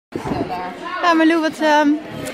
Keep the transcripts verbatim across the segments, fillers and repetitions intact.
Ja, Marlou, wat, um,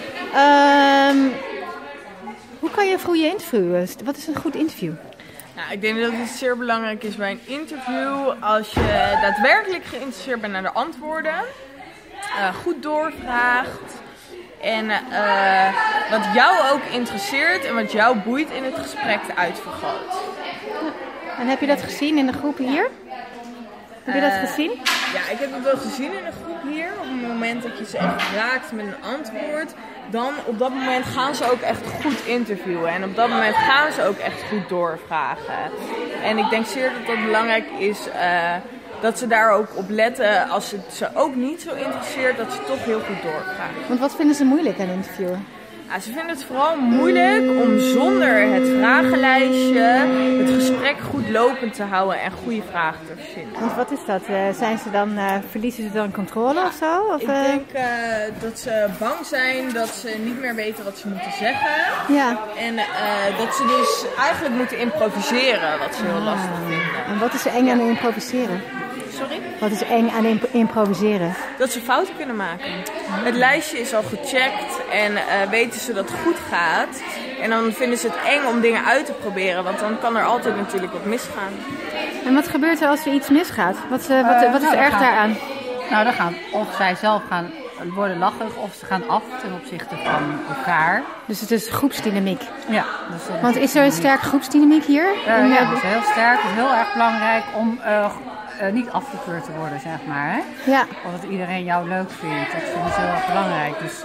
um, hoe kan je een goede interview? Wat is een goed interview? Nou, ik denk dat het zeer belangrijk is bij een interview als je daadwerkelijk geïnteresseerd bent naar de antwoorden, uh, goed doorvraagt en uh, wat jou ook interesseert en wat jou boeit in het gesprek uitvergroot. En heb je dat gezien in de groep hier? Heb je dat uh, gezien? Ja, ik heb het wel gezien in de groep hier. Op het moment dat je ze echt raakt met een antwoord, dan op dat moment gaan ze ook echt goed interviewen. En op dat moment gaan ze ook echt goed doorvragen. En ik denk zeer dat dat belangrijk is, uh, dat ze daar ook op letten als het ze ook niet zo interesseert, dat ze toch heel goed doorvragen. Want wat vinden ze moeilijk aan interviewen? Ja, ze vinden het vooral moeilijk om zonder het vragenlijstje het gesprek goed lopend te houden en goede vragen te verzinnen. Want wat is dat? Uh, zijn ze dan, uh, verliezen ze dan controle of zo? Of, ik uh... denk uh, dat ze bang zijn dat ze niet meer weten wat ze moeten zeggen. Ja. En uh, dat ze dus eigenlijk moeten improviseren, wat ze heel lastig ah. vinden. En wat is er eng aan improviseren? Sorry? Wat is eng aan imp improviseren? Dat ze fouten kunnen maken. Het lijstje is al gecheckt en uh, weten ze dat het goed gaat. En dan vinden ze het eng om dingen uit te proberen, want dan kan er altijd natuurlijk wat misgaan. En wat gebeurt er als er iets misgaat? Wat, uh, wat, uh, wat is nou, erg gaan, daaraan? Nou, dan gaan of zij zelf gaan worden lachig of ze gaan af ten opzichte van elkaar. Dus het is groepsdynamiek? Ja. Dus is want is er een sterke groepsdynamiek hier? Uh, in, ja, dat is heel sterk. Het is heel erg belangrijk om uh, uh, niet afgekeurd te worden, zeg maar. Hè? Ja. Of dat iedereen jou leuk vindt. Dat vinden ze heel erg belangrijk. Dus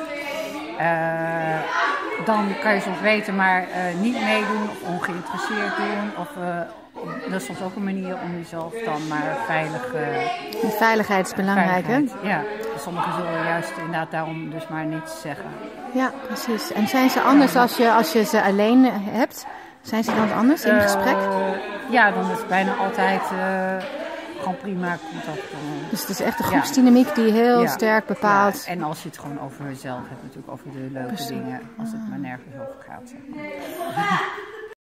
uh, dan kan je soms weten, maar uh, niet meedoen of ongeïnteresseerd doen. Of, uh, dat is soms ook een manier om jezelf dan maar veilig... Uh, Die veiligheid is belangrijk, hè? Ja. Sommigen zullen juist inderdaad daarom dus maar niets zeggen. Ja, precies. En zijn ze anders als je, als je ze alleen hebt? Zijn ze dan anders in het gesprek? Uh, ja, dan is het bijna altijd uh, gewoon prima contact. Dus het is echt de groepsdynamiek ja. die heel ja. sterk bepaalt. Ja. En als je het gewoon over jezelf hebt, natuurlijk over de leuke precies. dingen. Als het maar nergens over gaat, zeg maar.